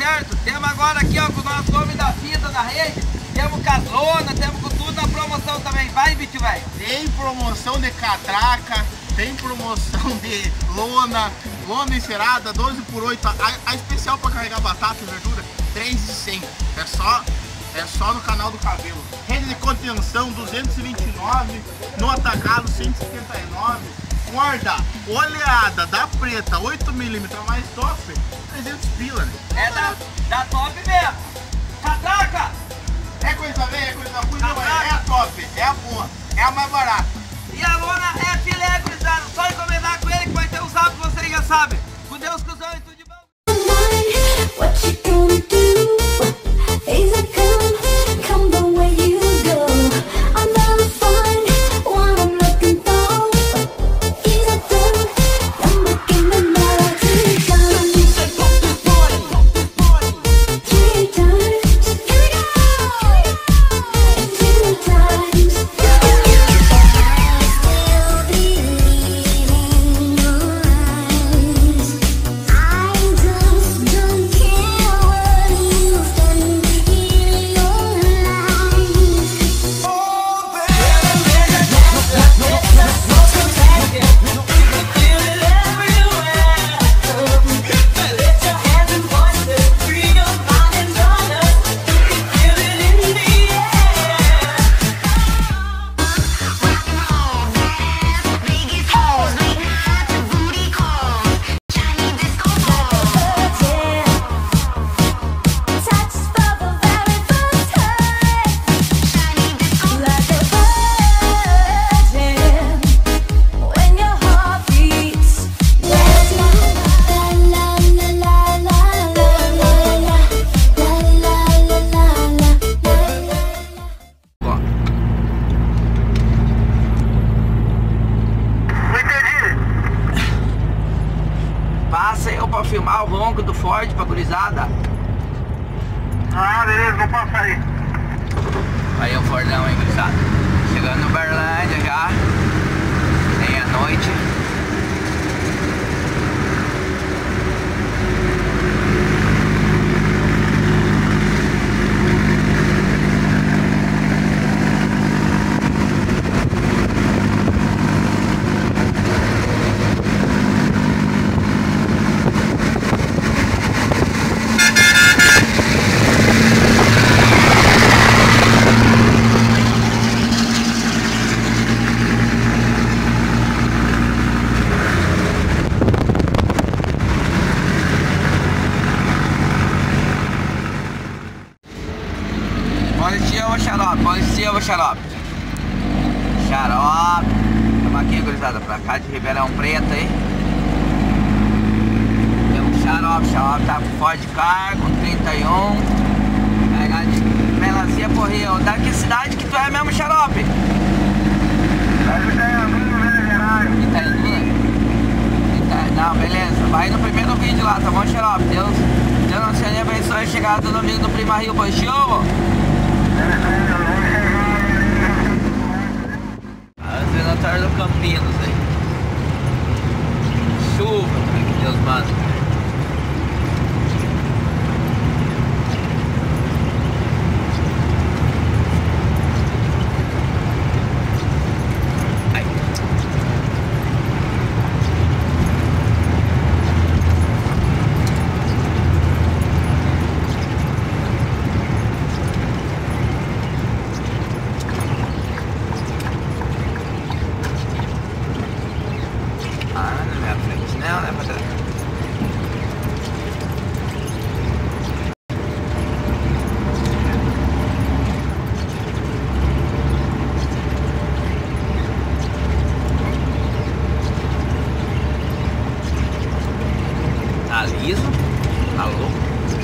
certo? Temos agora aqui, ó, com o nosso nome da fita na rede. Temos casona, temos com tudo na promoção também. Vai, bicho, velho. Tem promoção de catraca, tem promoção de lona encerada, 12 por 8. A especial para carregar batata e verdura, 3,100. É só no canal do cabelo. Rede de contenção, 229. No atacado, 179. Corda oleada da preta, 8mm mais top, 300 pila, né? É da top mesmo. Catraca! É coisa velha, é coisa ruim, não é a top, é a boa, é a mais barata. E a lona é filé, gurizada. Só encomendar com ele que vai ter um sábado que vocês já sabem. Com Deus, cuzão e tudo de bom. What you gonna do? Things are come the way you go. I'll never find what I'm looking for. Is it done? I'm looking at melody gone. 3 times. Here we go. 2 times. Still believe in your eyes. I just don't care what you've done in your life. Touch for the very first time. Like a virgin when your heart beats. There's la la la la la la la la. Passa eu pra filmar o ronco do Ford pra gurizada. Ah, beleza, vou passar aí. Aí é o Fordão, hein, gurizada. Chegando no Berlândia já. Meia-noite. Policia ou xarope? Xarope. Estamos aqui, gurizada, pra cá de Ribeirão Preto aí. Tem um xarope tá com Ford Car, com 31. Pegar de melancia por Rio. Da que cidade que tu é mesmo, xarope? Não, beleza. Vai no primeiro vídeo lá, tá bom, xarope? Deus não se abençoe a chegada do domingo do Prima Rio, pois show! Azenatório do Campinas aí. Chuva, que Deus manda. Não, né, patrão? Tá liso? Tá louco?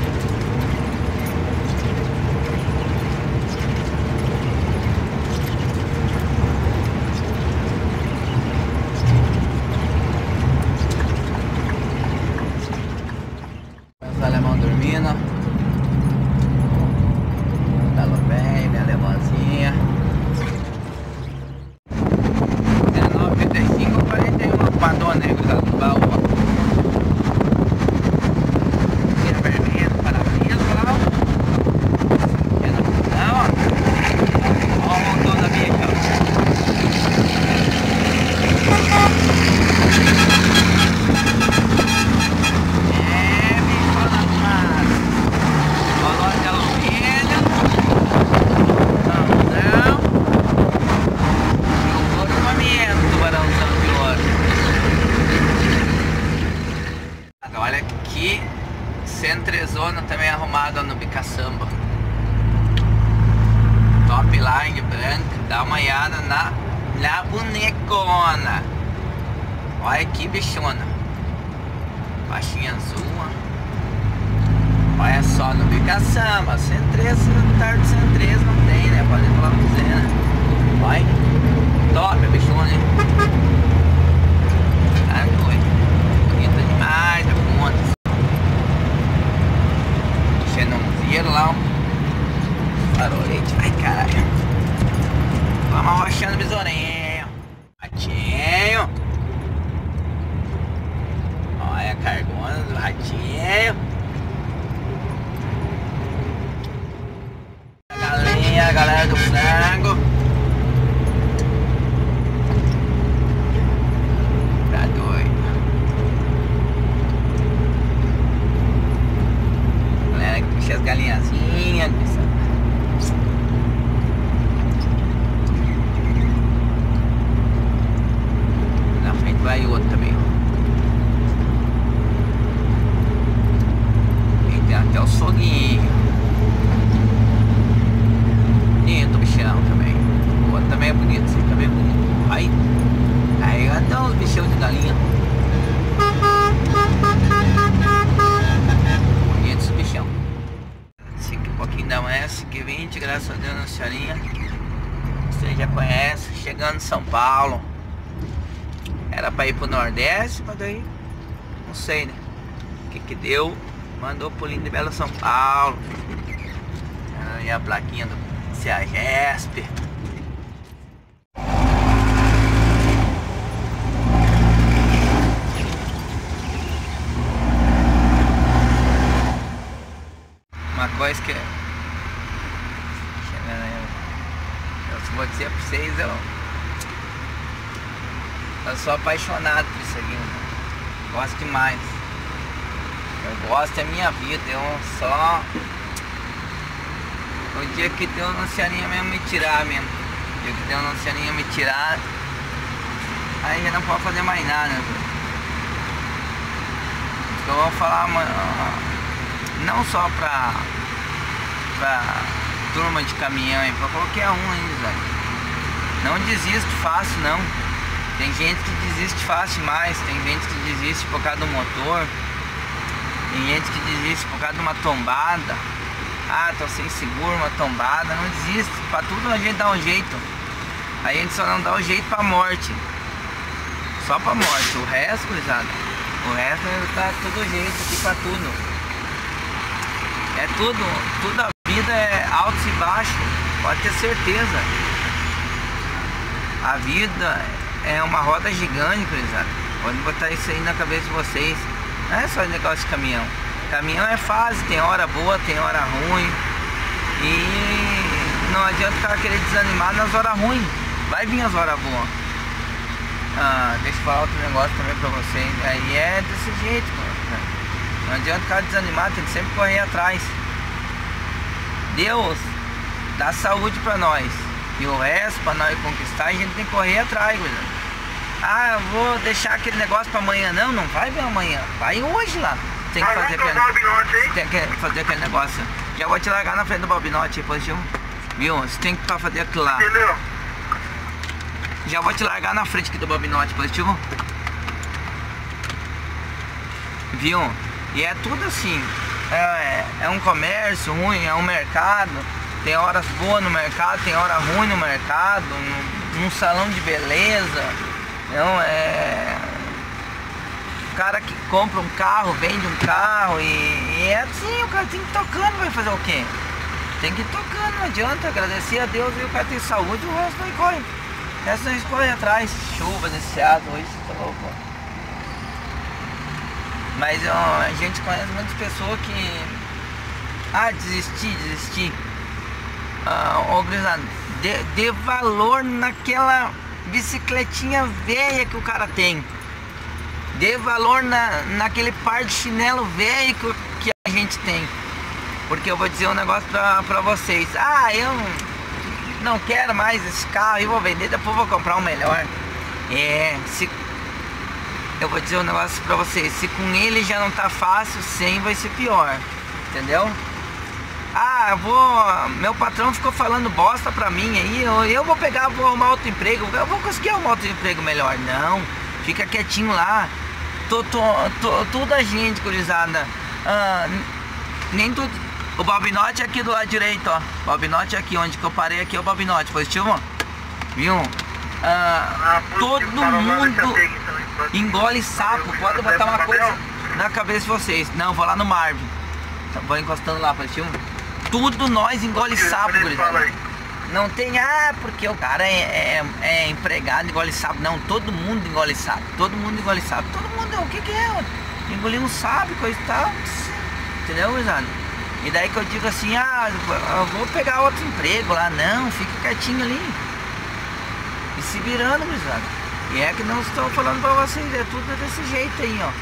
Os alemão dormindo. Talo bem, minha alemãzinha. 19,35 41 Madonna aí, do baú. Vermelho, parabéns. Centrezona também arrumada no Bicaçamba. Top line branca. Dá uma olhada na bonecona. Olha que bichona. Faixinha azul. Olha só no Bicaçamba. Centreza, tarde Centreza não tem, né? Pode falar pra você, né? Olha. Top a bichona, hein? Tá doido. Bonita demais a conta. Xenãozinho lá, ó. Farolete. Ai, caralho. Vamos arrochando o besourinho. Ratinho. Olha a cargona do ratinho. A galera do frango. Tá doido. Galera que puxa as galinhazinhas. Na frente vai outro também, ó. E tem até o foguinho. Bonito o bichão também. O outro também é bonito, esse também é bonito. Aí andam os bichão de galinha. Bonito esse bichão. 5 e pouquinho da manhã, 5h20, graças a Deus, na senhorinha. Você já conhece, chegando em São Paulo. Era pra ir pro Nordeste, mas daí não sei, né? O que deu? Mandou pro lindo e belo São Paulo. E a plaquinha do CEAGESP. Uma coisa que eu vou dizer pra vocês, eu sou apaixonado por isso aqui, gosto demais. Eu gosto, é minha vida, eu só... O dia que Deus não se anima mesmo me tirar mesmo. O dia que Deus não se anima me tirar, aí já não pode fazer mais nada. Eu vou falar, não só pra turma de caminhão, pra qualquer um aí, velho. Não desiste fácil, não. Tem gente que desiste fácil demais, tem gente que desiste por causa do motor, tem gente que desiste por causa de uma tombada. Ah, tô sem seguro, uma tombada. Não desiste, pra tudo a gente dá um jeito. A gente só não dá o jeito pra morte. Só pra morte, o resto, gurizada, o resto tá todo jeito aqui pra tudo. É tudo a vida é altos e baixos, pode ter certeza. A vida é uma roda gigante, gurizada. Pode botar isso aí na cabeça de vocês. Não é só negócio de caminhão. Caminhão é fase, tem hora boa, tem hora ruim. E não adianta o cara querer desanimar nas horas ruins. Vai vir as horas boas. Deixa eu falar outro negócio também pra vocês. Aí é desse jeito, mano. Não adianta o cara desanimar, tem que sempre correr atrás. Deus dá saúde pra nós. E o resto, pra nós conquistar, a gente tem que correr atrás, gurizada. Ah, eu vou deixar aquele negócio pra amanhã. Não, não vai ver amanhã. Vai hoje lá. Tem que fazer aquele negócio. Já vou te largar na frente do Bobinote aí, positivo. Viu? Você tem que fazer aquilo lá. Entendeu? Já vou te largar na frente aqui do Bobinote, positivo. Viu? E é tudo assim. É um comércio ruim, é um mercado. Tem horas boas no mercado, tem hora ruim no mercado. Num salão de beleza. Não é... O cara que compra um carro, vende um carro e é assim, o cara tem que ir tocando, vai fazer o quê? Tem que ir tocando, não adianta, agradecer a Deus e o cara tem saúde, o resto não corre. O resto não corre atrás, chuva, desciado, hoje tá louco. Mas a gente conhece muitas pessoas que... desistir. Dê valor naquela bicicletinha velha que o cara tem. Dê valor naquele par de chinelo velho que a gente tem. Porque eu vou dizer um negócio pra vocês. Eu não quero mais esse carro, eu vou vender, depois vou comprar um melhor. eu vou dizer um negócio pra vocês. Se com ele já não tá fácil, sem vai ser pior. Entendeu? Ah, meu patrão ficou falando bosta pra mim aí, eu vou pegar, vou arrumar outro emprego, eu vou conseguir arrumar outro emprego melhor. Não, fica quietinho lá. Toda a gente, gurizada, nem tudo. O Bobinote é aqui do lado direito, ó. Bobinote é aqui, onde que eu parei aqui é o Bobinote, positivo? Viu? Todo mundo engole sapo. Pode botar uma coisa na cabeça de vocês. Não, vou lá no Marvin. Vou encostando lá, positivo? Tudo nós engole sapo, gurizada. Não tem, porque o cara é empregado, engole sapo. Não, todo mundo engole sapo. Todo mundo engole sapo. Todo mundo, o que é? Engolir um sapo, coisa e tal. Entendeu, gurizada? E daí que eu digo assim, eu vou pegar outro emprego lá. Não, fica quietinho ali. E se virando, gurizada. E é que não estou falando pra vocês, é tudo desse jeito aí, ó.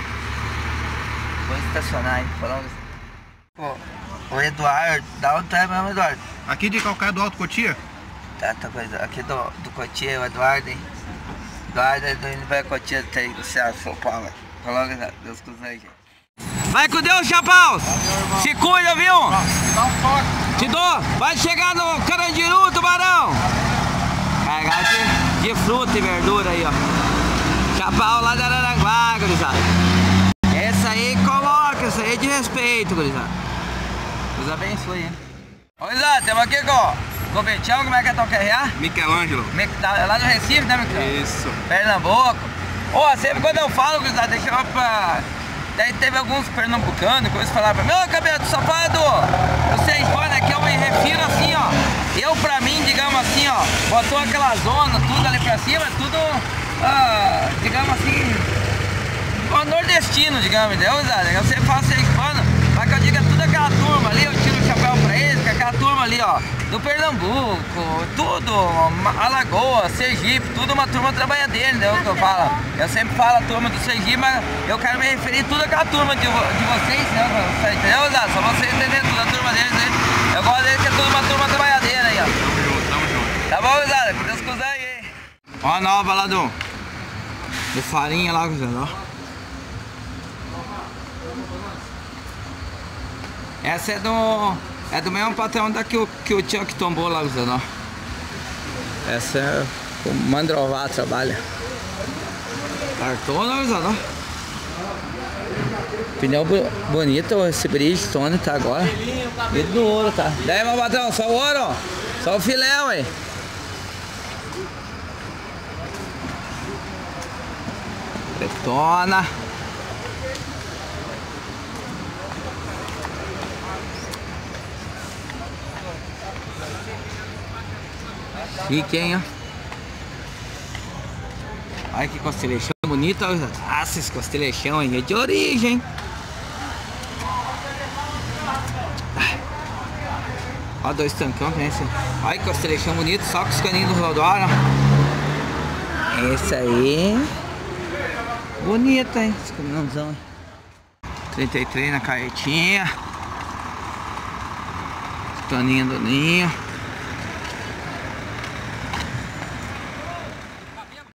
Vou estacionar aí, falando assim. Pô, o Eduardo, da onde tu é mesmo, Eduardo? Aqui de Calcaia do Alto Cotia? Tá coisa, aqui do Cotia, o Eduardo, hein? Eduardo é do Univer Cotia, tem do céu, São Paulo. Falou, Deus com os gente. Vai com Deus, Chapaus! Se cuida, viu? Dá um toque. Te dou! Vai chegar no Carandiru, Tubarão! Carregado de fruta e verdura aí, ó. Chapau lá da Araranguá, gurizada. Essa aí coloca, essa aí é de respeito, gurizada. Deus abençoe, hein? Ô, gurizada, estamos aqui com o Betão, como é que é teu QRA? Michelangelo. Lá do Recife, né, Michelangelo? Isso. Pernambuco. Sempre quando eu falo, gurizada, deixa eu pra... Daí teve alguns pernambucanos, coisas falaram pra mim, ô Cabeto, só fala do Sergipano, que eu me refiro assim, ó. Eu pra mim, digamos assim, ó, botou aquela zona, tudo ali pra cima, tudo, digamos assim, nordestino, digamos, entendeu? Eu sempre falo Sergipano, mas que eu digo é tudo aquela turma ali, eu tiro o chapéu pra eles, que é aquela turma ali, ó, do Pernambuco, tudo, Alagoas, Sergipe, tudo uma turma trabalhadeira, entendeu o que eu falo? Eu sempre falo a turma do Sergipe, mas eu quero me referir tudo aquela turma de vocês, né? Entendeu, Zé? Só vocês entenderem tudo, a turma deles aí. Eu gosto deles que é tudo uma turma trabalhadeira aí, ó. Tamo junto. Tá bom, Zé? Que Deus quiser aí. Ó a nova lá do farinha lá, Zé, ó. Essa é do mesmo patrão da que o Chuck tombou lá, Zé, ó. Essa é o Mandrová trabalha. Cartona, Zé, ó. Pneu bonito, esse Bridgestone tá agora. E do ouro, tá? Daí, meu patrão, só o ouro, só o filé, ué. Pretona. Chique, hein, ó. Olha que costelechão bonito, ó. Nossa, esse costelechão aí é de origem. Olha dois tancão, tem esse. Olha que costelechão bonito, só com os caninhos do Rodório. Esse aí. Bonito, hein? Esse caminhãozão. 33 na carretinha. Toninho do ninho.